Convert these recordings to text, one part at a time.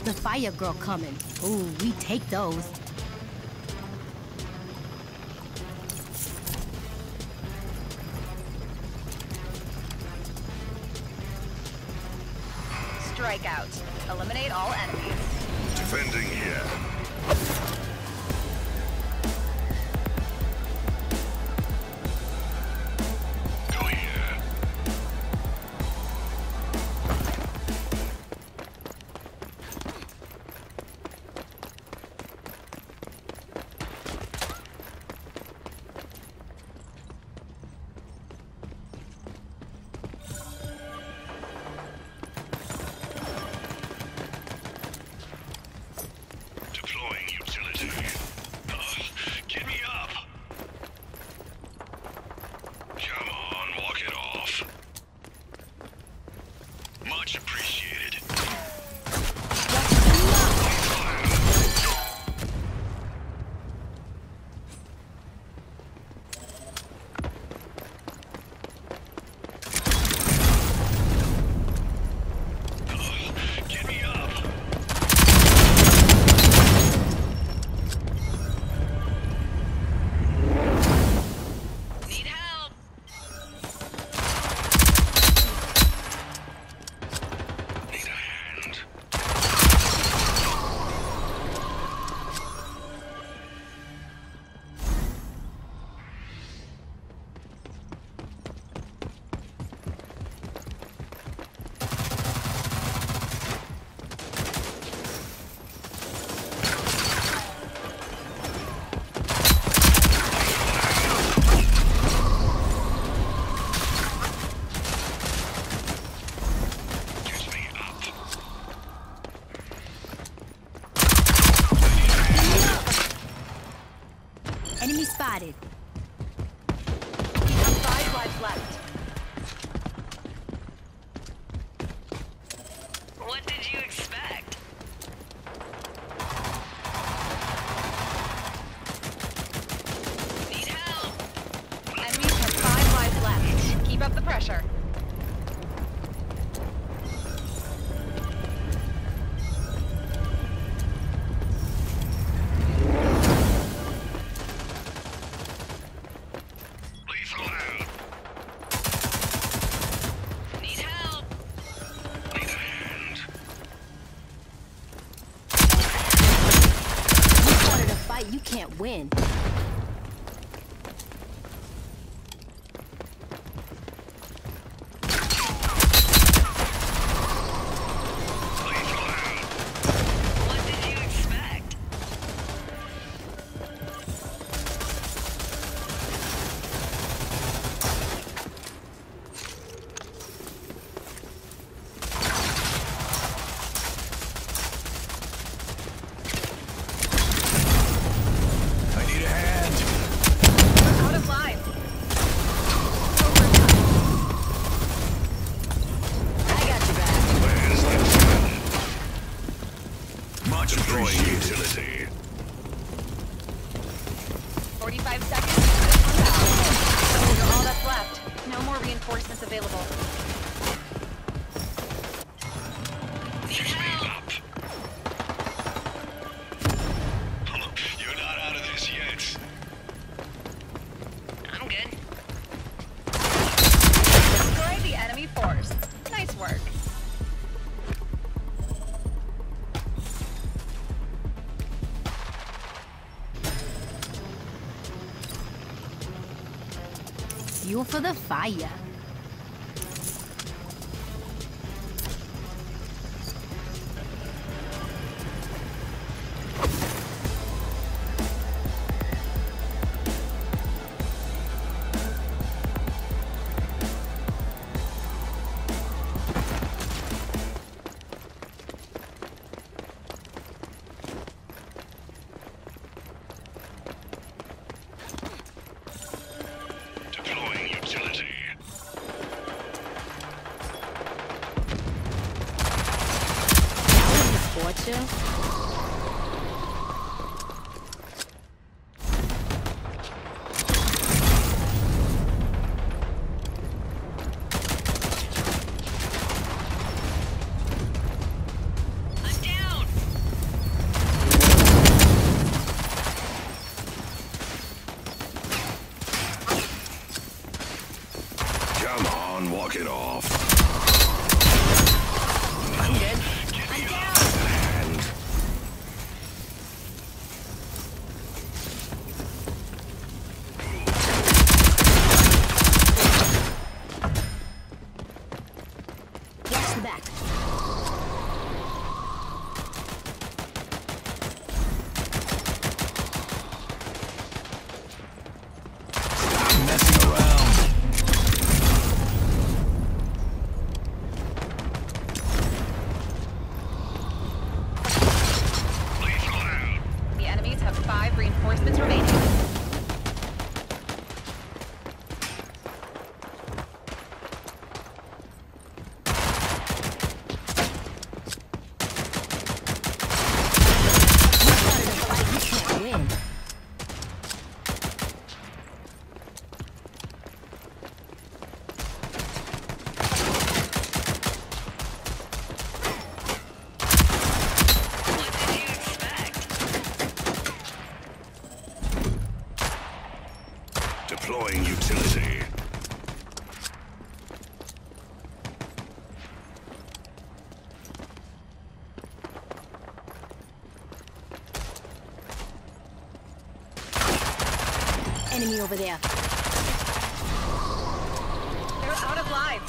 The fire girl coming. Ooh, we take those. Strikeout. Eliminate all enemies. Defending here. Enemy spotted. You have 5 lives left. What did you expect? Need help! Enemies have 5 lives left. Keep up the pressure. You can't win. What did you expect? Destroying utility. 45 seconds. Those are all that's left. No more reinforcements available. Help! You're not out of this yet. I'm good. Destroy the enemy force. Nice work. Fuel for the fire. Fortune. I'm down. Watch the back. Messing around. Lethal out. The enemies have 5 reinforcements remaining. You can't win. What did you expect? Deploying utility. Enemy over there. They're out of lives.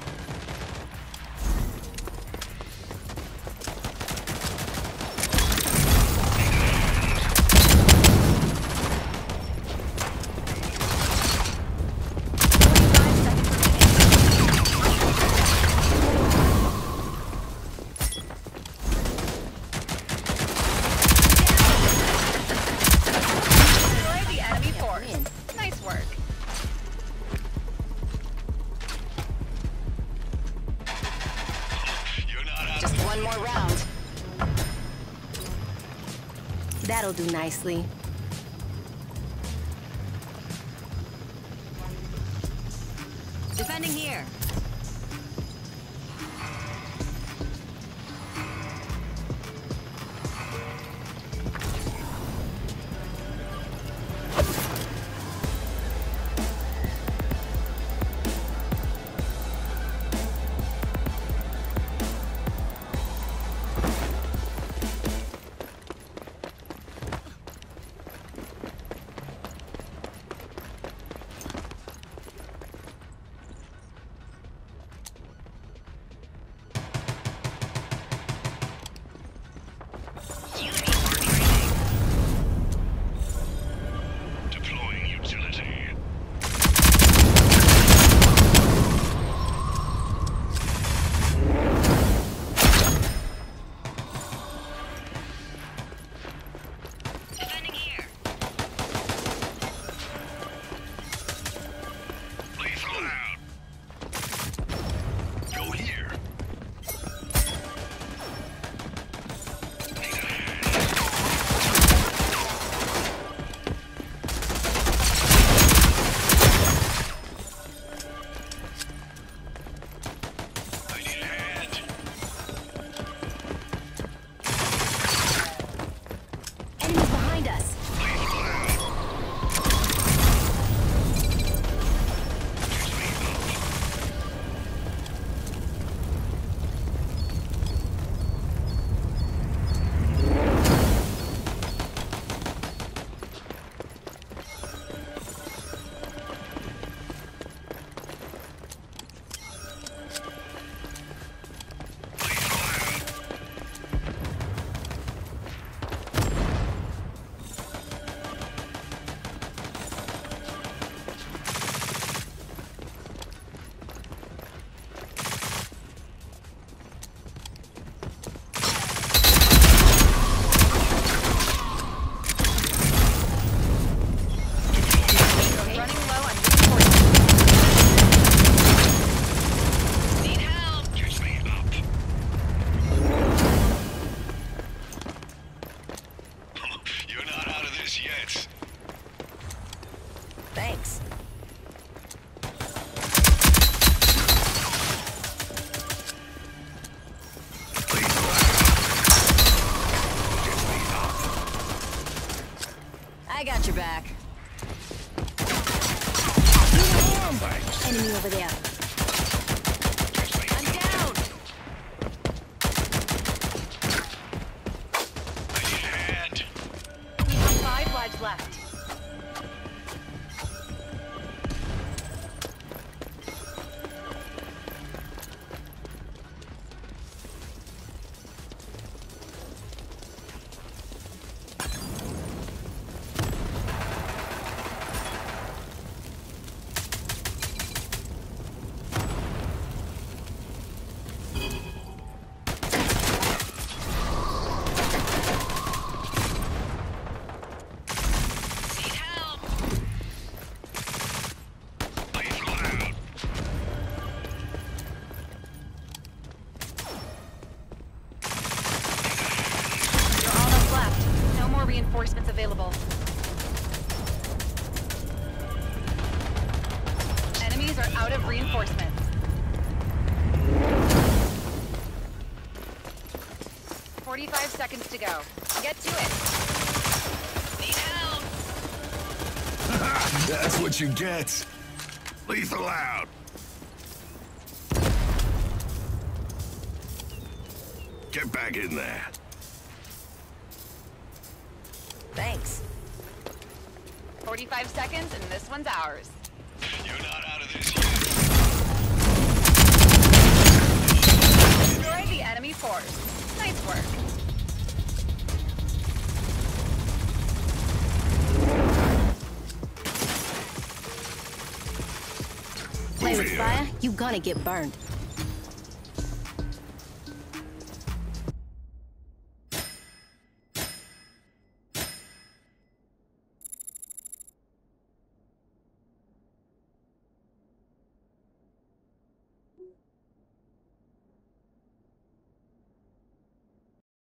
Destroy the enemy force. Win. Nice work. You're not out Just of one more round. That'll do nicely. Defending here. reinforcements available. Enemies are out of reinforcements. 45 seconds to go. Get to it. Need help. That's what you get. Lethal out. Get back in there. Thanks. 45 seconds and this one's ours. You're not out of this yet. Destroy the enemy force. Nice work. Play with fire, you gonna get burned.